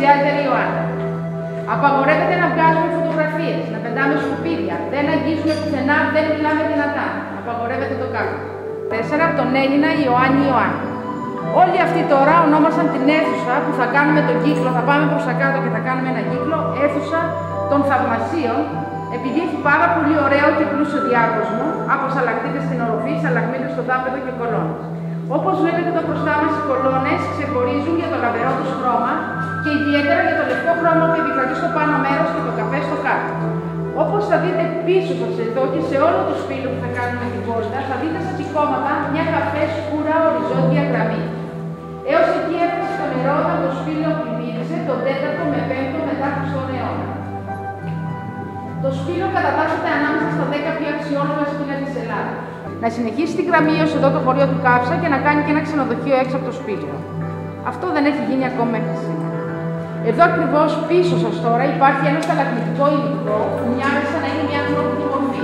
Τζιάζερη Ιωάννα. Απαγορεύεται να βγάζουμε φωτογραφίες, να πετάμε σκουπίδια, δεν αγγίζουμε πουθενά, δεν μιλάμε δυνατά. Απαγορεύεται το κάτω. 4 από τον Έλληνα Ιωάννη Ιωάννη. Όλοι αυτοί τώρα ονόμασαν την αίθουσα που θα κάνουμε τον κύκλο, θα πάμε προς τα κάτω και θα κάνουμε ένα κύκλο, αίθουσα των θαυμασίων, επειδή έχει πάρα πολύ ωραίο και πλούσιο διάκοσμο από σαλακτήτες στην οροφή, σαλαγμίτες στο δάπεδο και κολόνες. Όπως βλέπετε εδώ μπροστά μας, οι κολόνες ξεχωρίζουν για το λαβερό τους χρώμα και ιδιαίτερα για το λευκό χρώμα που επικρατεί στο πάνω μέρος και το καφέ στο κάτω. Όπως θα δείτε πίσω σας εδώ και σε όλο το σπήλο που θα κάνουμε την πόρτα, θα δείτε στα τσικώματα μια καφέ σκούρα οριζόντια γραμμή. Έως εκεί έφτασε το νερό όταν το σπήλο πλημμύρισε τον 4ο με 5ο μετά Χριστόν αιώνα. Το σπήλο κατατάσσεται ανάμεσα στα 10 πιο αξιόλογα σπήλια της Ελλάδας. Να συνεχίσει τη γραμμή ως εδώ το χωριό του Κάψα και να κάνει και ένα ξενοδοχείο έξω από το σπήλιο. Αυτό δεν έχει γίνει ακόμα μέχρι σήμερα. Εδώ ακριβώς πίσω σας τώρα υπάρχει ένα σταλακτητικό υλικό που μοιάζει σαν να είναι μια ανθρώπινη μορφή.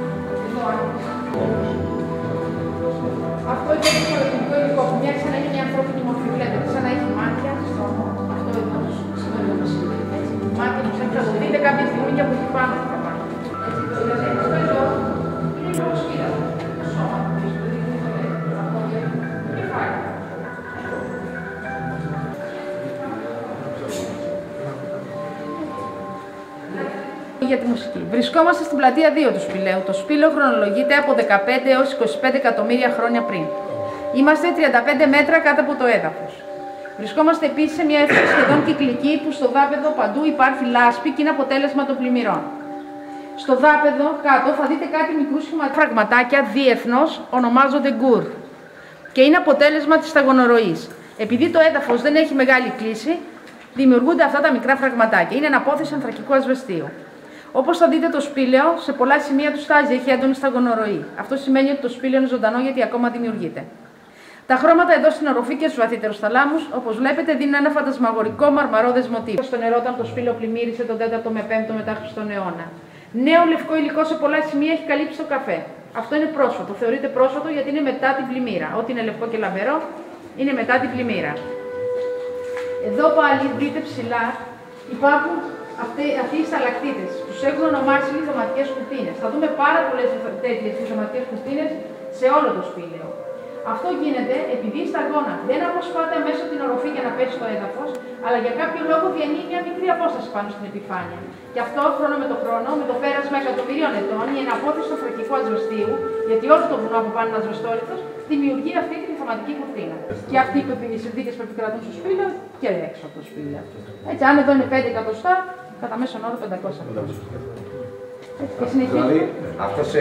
Αυτό είναι το σταλακτητικό υλικό που μοιάζει σαν να είναι μια ανθρώπινη μορφή. Βλέπετε, σαν να έχει μάτια, στόμα. Αυτό εδώ, μάτια μου, θα το δείτε κάποια στιγμή και από εκεί πάνω. Δηλαδή, αυτό εδώ είναι λίγο σκύλα. Το σώμα του πίσω, για τη μουσική. Βρισκόμαστε στην πλατεία 2 του σπηλαίου. Το σπήλαιο χρονολογείται από 15 έως 25 εκατομμύρια χρόνια πριν. Είμαστε 35 μέτρα κάτω από το έδαφος. Βρισκόμαστε επίσης σε μια αίθουσα σχεδόν κυκλική που στο δάπεδο παντού υπάρχει λάσπη και είναι αποτέλεσμα των πλημμυρών. Στο δάπεδο κάτω θα δείτε κάτι μικρού φραγματάκια διεθνώς ονομάζονται γκουρ και είναι αποτέλεσμα της σταγονοροής. Επειδή το έδαφος δεν έχει μεγάλη κλίση, δημιουργούνται αυτά τα μικρά φραγματάκια. Είναι αναπόθεση ανθρακικού ασβεστίου. Όπως θα δείτε, το σπήλαιο σε πολλά σημεία του στάζει, έχει έντονη σταγονοροή. Αυτό σημαίνει ότι το σπήλαιο είναι ζωντανό γιατί ακόμα δημιουργείται. Τα χρώματα εδώ στην οροφή και στους βαθύτερους θαλάμους, όπως βλέπετε, δίνουν ένα φαντασμαγορικό μαρμαρώδες μοτίβο. Στο νερό, όταν το σπήλαιο πλημμύρισε τον 4ο με 5ο μετά Χριστόν αιώνα. Νέο λευκό υλικό σε πολλά σημεία έχει καλύψει το καφέ. Αυτό είναι πρόσφατο. Θεωρείται πρόσφατο γιατί είναι μετά την πλημμύρα. Ό,τι είναι λευκό και λαμπερό είναι μετά την πλημμύρα. Εδώ πάλι δείτε ψηλά υπάρχουν αυτοί οι σταλακτίτες. Τους έχουν ονομάσει λιθωματικές κουτίνες. Θα δούμε πάρα πολλές τέτοιες λιθωματικές κουτίνες σε όλο το σπήλαιο. Αυτό γίνεται επειδή η σταγόνα δεν αποσπάται μέσα από την οροφή για να πέσει στο έδαφος, αλλά για κάποιο λόγο διανύει μια μικρή απόσταση πάνω στην επιφάνεια. Και αυτό χρόνο με το χρόνο, με το πέρασμα εκατομμυρίων ετών, η εναπόθεση του ανθρακικού ασβεστίου, γιατί όλο το βουνό από πάνω είναι ασβεστόλιθος, δημιουργεί αυτή τη λιθωματική κουρτίνα. Και αυτοί οι συνθήκες που επικρατούν στο σπήλαιο και έξω από το σπήλαιο. Έτσι, αν εδώ είναι 5 εκατοστά, κατά μέσον όρο 500. Και συνεχίζουμε. Δηλαδή, αυτό σε...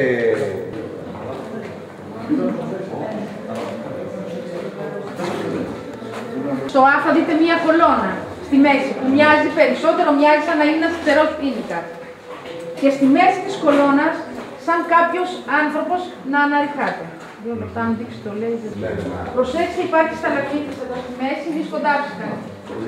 Στο Α θα δείτε μία κολόνα στη μέση που μοιάζει περισσότερο, μοιάζει σαν να είναι ένας φτερός πίνικας. Και στη μέση της κολόνας, σαν κάποιος άνθρωπος να αναρριχάται. 2 λεπτά, αν δείξει το λέει. Προσέξτε, υπάρχει σταλακτίτης εδώ στη μέση, μη σκοντάψει κάτι.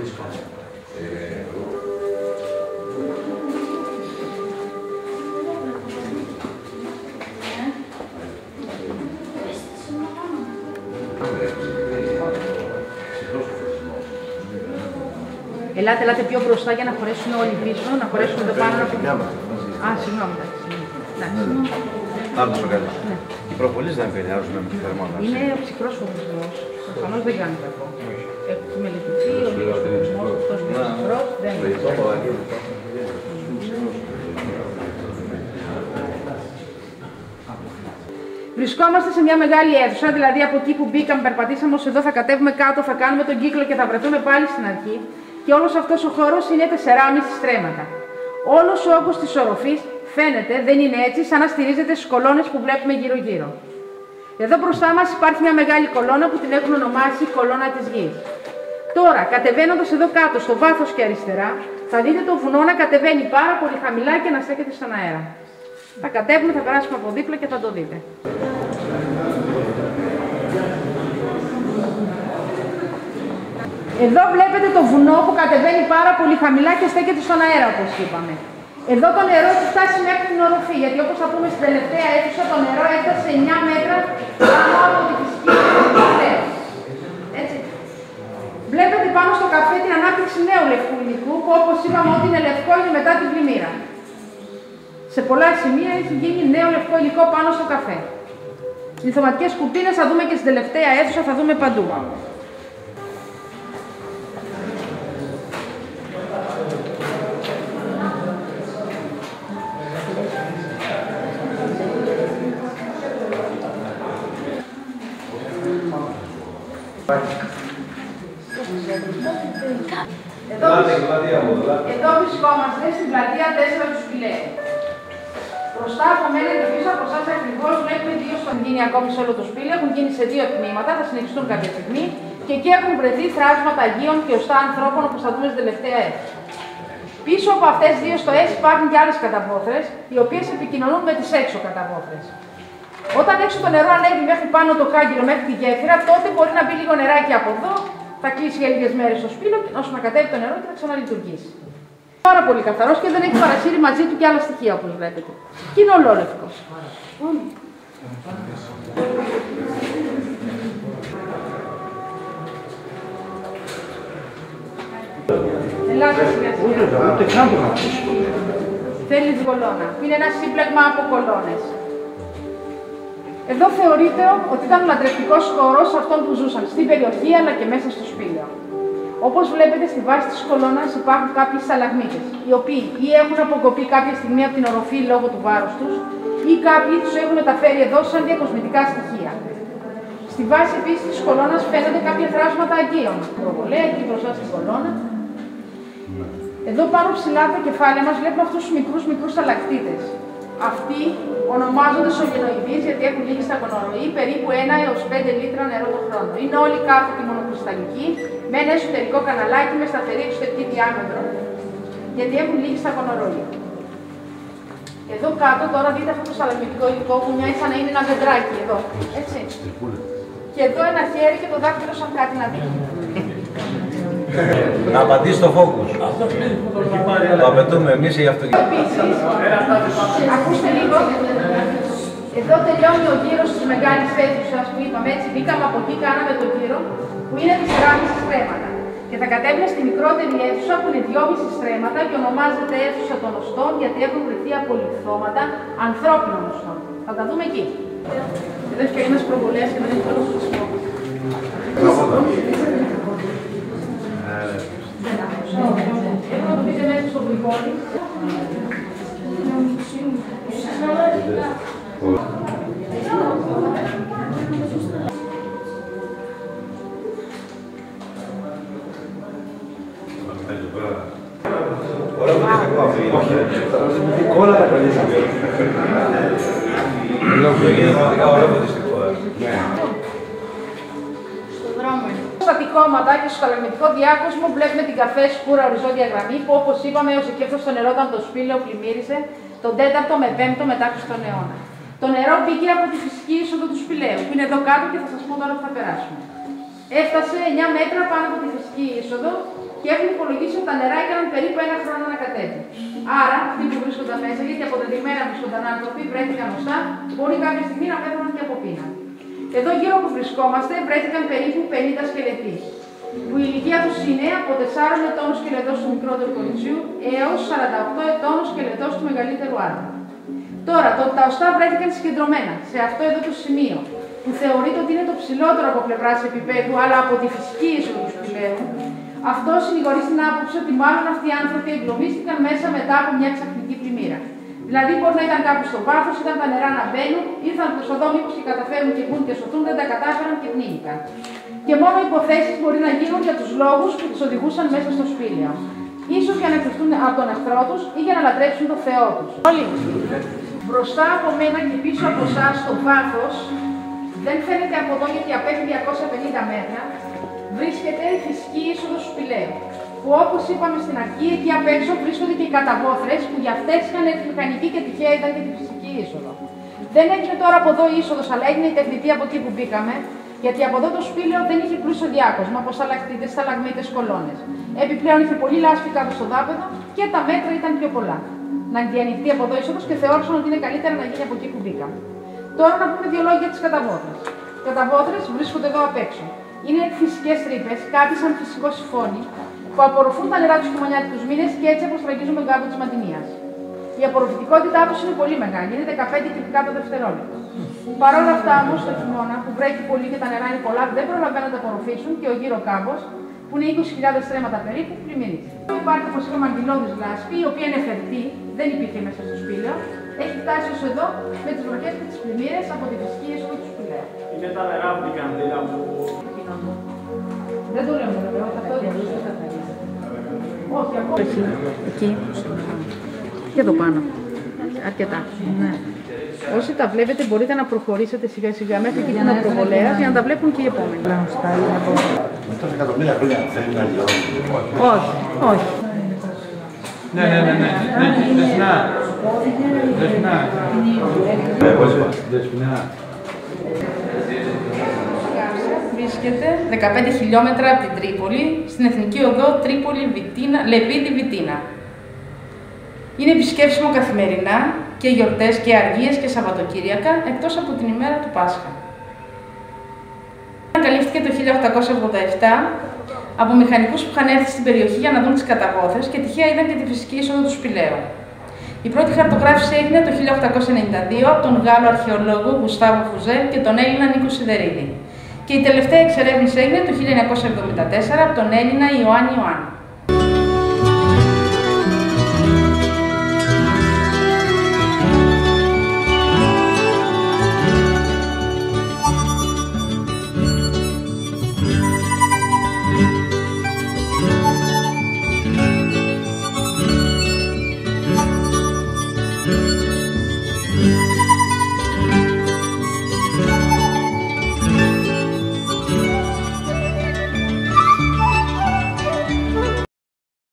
Ελάτε πιο μπροστά για να χωρέσουν όλοι πίσω, να χωρέσουν εδώ πάνω. Α, συγγνώμη. Να ρωτήσω κάτι. Οι προβολείς δεν επηρεάζουν με τη θερμότητα. Είναι ο ψυχρός φωτισμός. Προφανώς δεν κάνει κακό. Έχει μελετηθεί, ο λίγος φωτισμός, αυτός είναι ψυχρός, δεν είναι κακό. Βρισκόμαστε σε μια μεγάλη αίθουσα, δηλαδή από εκεί που μπήκαμε, περπατήσαμε ως εδώ, θα κατέβουμε κάτω, θα κάνουμε τον κύκλο και θα βρεθούμε πάλι στην αρχή. Και όλος αυτός ο χώρος είναι 4,5 στρέμματα. Όλος ο όγκος της οροφής φαίνεται, δεν είναι έτσι, σαν να στηρίζεται στις κολόνες που βλέπουμε γύρω-γύρω. Εδώ μπροστά μας υπάρχει μια μεγάλη κολόνα που την έχουν ονομάσει κολόνα της γης. Τώρα, κατεβαίνοντας εδώ κάτω, στο βάθος και αριστερά, θα δείτε το βουνό να κατεβαίνει πάρα πολύ χαμηλά και να στέκεται στον αέρα. Θα κατέβουμε, θα περάσουμε από δίπλα και θα το δείτε. Εδώ βλέπετε το βουνό που κατεβαίνει πάρα πολύ χαμηλά και στέκεται στον αέρα, όπως είπαμε. Εδώ το νερό έχει φτάσει μέχρι την οροφή, γιατί όπως θα πούμε στην τελευταία αίθουσα, το νερό έφτασε 9 μέτρα πάνω από τη φυσική οροφή. Έτσι. Βλέπετε πάνω στο καφέ την ανάπτυξη νέου λευκού υλικού, που όπως είπαμε ότι είναι λευκό είναι μετά την πλημμύρα. Σε πολλά σημεία έχει γίνει νέο λευκό υλικό πάνω στο καφέ. Λιθωματικές κουρτίνες θα δούμε και στην τελευταία αίθουσα, θα δούμε παντού. Εδώ βρισκόμαστε στην πλατεία 4 του Σπηλαίου. Μπροστά από μένα και πίσω από εσάς ακριβώς βλέπουμε δύο στον γίνει ακόμη σε όλο το Σπήλαιο. Έχουν γίνει σε δύο τμήματα, θα συνεχιστούν κάποια στιγμή. Και εκεί έχουν βρεθεί θράσματα Αγίων και οστά ανθρώπων, όπως θα δούμε στην τελευταία αίθουσα. Πίσω από αυτές τις δύο στοές υπάρχουν και άλλες καταβόθρες, οι οποίες επικοινωνούν με τις έξω καταβόθρες. Όταν έξω το νερό ανέβει μέχρι πάνω το κάγκελο, μέχρι τη γέφυρα, τότε μπορεί να μπει λίγο νεράκι από εδώ, θα κλείσει για λίγες μέρες το σπήλαιο, ώστε να κατέβει το νερό και θα ξαναλειτουργήσει. Πάρα πολύ καθαρός και δεν έχει παρασύρει μαζί του και άλλα στοιχεία, όπως βλέπετε. Και είναι ολόλευκος. Ελάτε σιγά σιγά. Θέλει κολόνα. Είναι ένα σύμπλεγμα από κολόνες. Εδώ θεωρείται ότι ήταν ο λατρευτικός χώρος αυτών που ζούσαν στην περιοχή αλλά και μέσα στο σπήλαιο. Όπως βλέπετε, στη βάση της κολόνας υπάρχουν κάποιοι σταλαγμίτες, οι οποίοι ή έχουν αποκοπεί κάποια στιγμή από την οροφή λόγω του βάρους τους, ή κάποιοι τους έχουν μεταφέρει εδώ σαν διακοσμητικά στοιχεία. Στη βάση επίσης της κολόνας φαίνονται κάποια θράσματα Αγίων. Προβολέα, εκεί μπροστά στην κολόνα. Εδώ πάνω ψηλά από το κεφάλι μας βλέπουμε αυτούς τους μικρούς σταλακτίτες. Αυτοί ονομάζονται σωληνοειδείς γιατί έχουν λήξει στα κονοροή περίπου 1 έως 5 λίτρα νερό το χρόνο. Είναι όλοι κάθετοι μονοκρισταλλικοί με ένα εσωτερικό καναλάκι με σταθερή εξωτερική διάμετρο γιατί έχουν λήξει στα κονοροή. Εδώ κάτω τώρα δείτε αυτό το σταλαγμιτικό υλικό που μοιάζει σαν να είναι ένα βεντράκι εδώ. Έτσι. Και εδώ ένα χέρι και το δάχτυλο σαν κάτι να δει. Να απαντήσει το focus. Το απαιτούμε εμείς ή αυτό. Επίσης, ακούστε λίγο, εδώ τελειώνει ο γύρος της μεγάλης αίθουσας που είπαμε, έτσι μπήκαμε από εκεί, κάναμε τον γύρο, που είναι τις 4,5 στρέμματα. Και θα κατέβουμε στη μικρότερη αίθουσα που είναι 2,5 στρέμματα και ονομάζεται αίθουσα των οστών γιατί έχουν βρεθεί απολιθώματα ανθρώπινων οστών. Θα τα δούμε εκεί. Εδώ έχει και ένας προβολέας και δεν έχει όλο το σπίτι. Έχω να το πείτε μέσα στο γλυκόνι. Ωραία που δυστυχώ αυτό γίνεται. Όλα τα κολλήσαμε. Είναι πραγματικά ωραία που δυστυχώ. Στα τυχώματα και στο σταλαγμιτικό διάκοσμο βλέπουμε την καφέ σκούρα οριζόντια γραμμή που όπως είπαμε έως εκεί έφτασε το νερό όταν το σπήλαιο πλημμύρισε τον 4ο με 5ο μετά Χριστόν αιώνα. Το νερό πήγε από τη φυσική είσοδο του σπηλαίου που είναι εδώ κάτω και θα σας πω τώρα που θα περάσουμε. Έφτασε 9 μέτρα πάνω από τη φυσική είσοδο και έχουν υπολογίσει ότι τα νερά έκαναν περίπου 1 χρόνο να κατέβει. Άρα, αυτοί που βρίσκονταν μέσα, γιατί αποδεδειγμένα βρίσκονταν άνθρωποι, βρέθηκαν οστά, μπορεί κάποια στιγμή να πέθαναν και από πείνα. Εδώ γύρω που βρισκόμαστε βρέθηκαν περίπου 50 σκελετοί, που η ηλικία τους είναι από 4 ετών σκελετός του μικρότερου κοριτσιού έως 48 ετών σκελετός του μεγαλύτερου άντρα. Τώρα, τα οστά βρέθηκαν συγκεντρωμένα σε αυτό εδώ το σημείο, που θεωρείται ότι είναι το ψηλότερο από πλευράς επίπεδου, αλλά από τη φυσική είσοδο του σπηλαίου. Αυτό συνηγορεί στην άποψη ότι μάλλον αυτοί οι άνθρωποι εγκλωβίστηκαν μέσα μετά από μια ξαφνική πλημμύρα. Δηλαδή, μπορεί να ήταν κάπου στο βάθος, ήταν τα νερά να μπαίνουν, ήρθαν προς εδώ μήπως και καταφέρουν και βγουν και σωθούν, δεν τα κατάφεραν και πνίγηκαν. Και μόνο υποθέσεις μπορεί να γίνουν για τους λόγους που τους οδηγούσαν μέσα στο σπήλαιο. Ίσως για να εκπληκτούν από τον εχθρό τους ή για να λατρέψουν τον Θεό τους. Όλοι. Μπροστά από μένα και πίσω από εσάς στο βάθος, δεν φαίνεται από εδώ γιατί απέχει 250 μέτρα, βρίσκεται η φυσική είσοδος του σπηλαίου. Που όπως είπαμε στην αρχή, εκεί απ' έξω βρίσκονται και οι καταβόθρες που για αυτές είχαν έρθει μηχανική και τυχαία ήταν και τη φυσική είσοδο. Δεν έγινε τώρα από εδώ η είσοδος, αλλά έγινε η τεχνητή από εκεί που μπήκαμε, γιατί από εδώ το σπήλαιο δεν είχε πλούσιο διάκοσμο από σταλακτίτες, σταλαγμίτες, κολόνες. Επιπλέον είχε πολύ λάσπη κάτω στο δάπεδο και τα μέτρα ήταν πιο πολλά. Να διανοιχτεί από εδώ η είσοδος και θεώρησαν ότι είναι καλύτερα να γίνει από εκεί που μπήκαμε. Τώρα να πούμε δύο λόγια για τις καταβόθρες. Οι καταβόθρες βρίσκονται εδώ απ' έξω. Είναι φυσικές τρύπες, κάτι σαν φυσικό συφώνι, που απορροφούν τα νερά τους χειμωνιάτικους μήνες και έτσι αποστραγγίζουν τον κάμπο της Μαντινίας. Η απορροφητικότητά τους είναι πολύ μεγάλη, είναι 15 κυβικά το δευτερόλεπτο. Παρ' όλα αυτά όμως, το χειμώνα που βρέχει πολύ και τα νερά είναι πολλά, δεν προλαβαίνουν να τα απορροφήσουν και ο γύρο κάμπος, που είναι 20.000 στρέμματα περίπου, πλημμυρίζει. Υπάρχει, όπως είπαμε, μαντινώδης λάσπη, η οποία είναι φερτή, δεν υπήρχε μέσα στο σπήλαιο. Έχει φτάσει ως εδώ με τις βροχές και τις πλημμύρες από τη φυσική ίσο του σπηλαίου. Είναι τα νερά από την κανδύλα που... Δεν το λέμε βέβαια, αυτό δεν το λέμε. Όχι, ακόμα. Εκεί. Και εδώ πάνω. Αρκετά. Ναι. Όσοι τα βλέπετε μπορείτε να προχωρήσετε σιγά σιγά μέχρι εκεί που είναι ο προβολέας για να τα βλέπουν και οι επόμενοι. Με τόσα εκατομμύρια χρόνια θέλει να λιώνει. Όχι, όχι. Ναι. Δεσπινά. Βρίσκεται 15 χιλιόμετρα από την Τρίπολη, στην Εθνική Οδό Τρίπολη-Λεβίδη-Βιτίνα. Είναι επισκέψιμο καθημερινά και γιορτές και αργίες και Σαββατοκύριακα, εκτός από την ημέρα του Πάσχα. Ανακαλύφθηκε το 1887 από μηχανικούς που είχαν έρθει στην περιοχή για να δουν τις καταβόθρες και τυχαία είδαν και τη φυσική είσοδο του σπηλαίου. Η πρώτη χαρτογράφηση έγινε το 1892 από τον Γάλλο αρχαιολόγο Γκουστάβο Φουζέλ και τον Έλληνα Νίκο Σιδερίδη. Και η τελευταία εξερεύνηση έγινε το 1974 από τον Έλληνα Ιωάννη Ιωάννη.